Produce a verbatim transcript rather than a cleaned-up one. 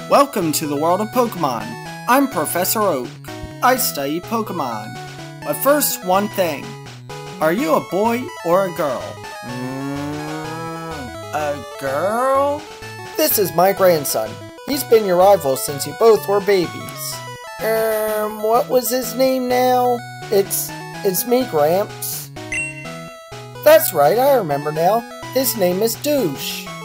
Welcome to the world of Pokemon. I'm Professor Oak. I study Pokemon. But first, one thing. Are you a boy or a girl? Mm, a girl? This is my grandson. He's been your rival since you both were babies. Um, what was his name now? It's, it's me, Gramps. That's right, I remember now. His name is Douche.